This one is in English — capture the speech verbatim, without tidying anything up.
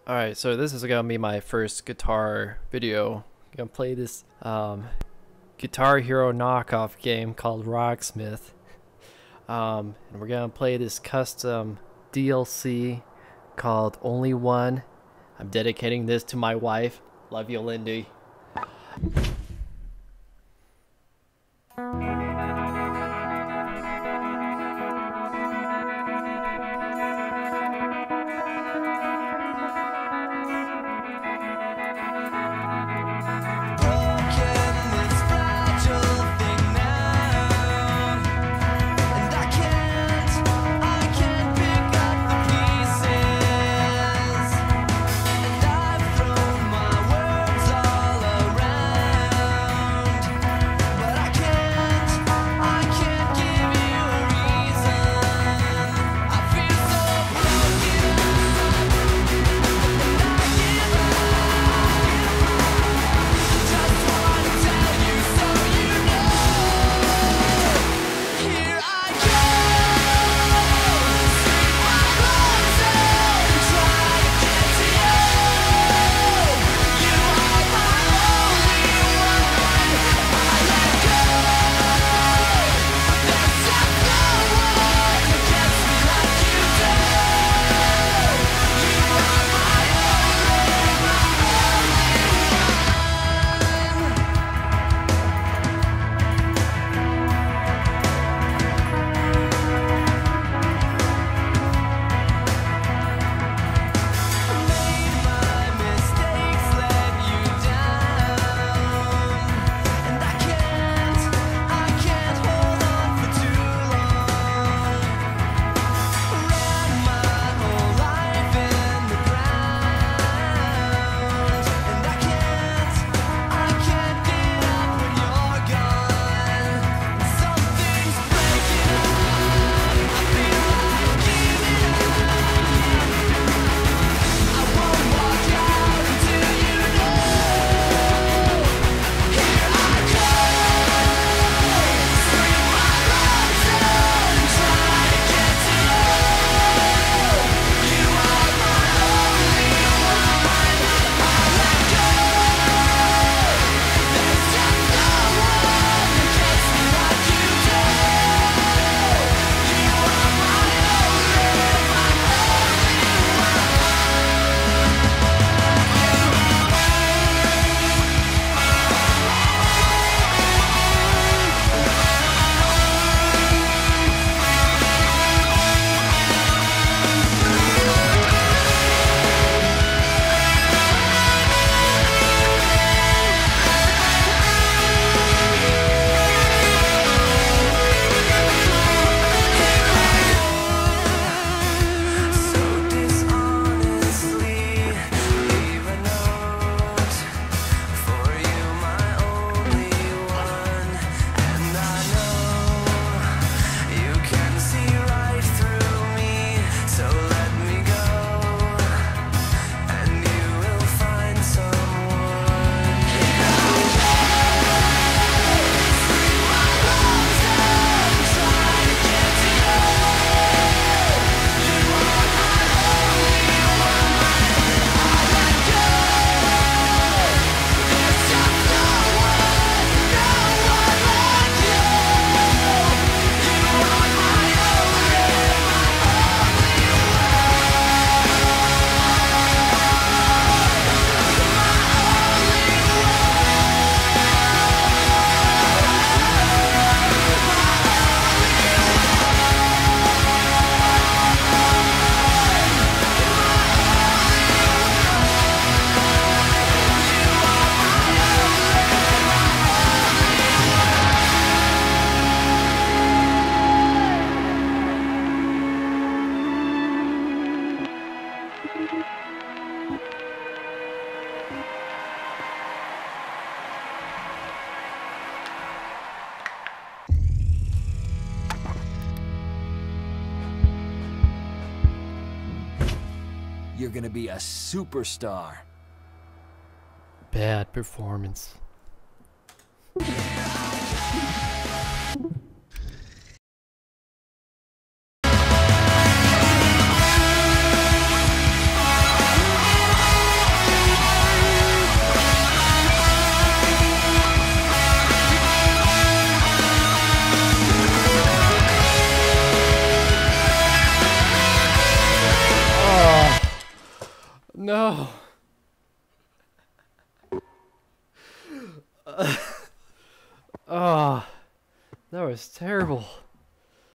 Alright, so this is gonna be my first guitar video. I'm gonna play this um, Guitar Hero knockoff game called Rocksmith. Um, and we're gonna play this custom D L C called Only One. I'm dedicating this to my wife. Love you, Lindy. You're gonna be a superstar. Bad performance. No. Oh, that was terrible.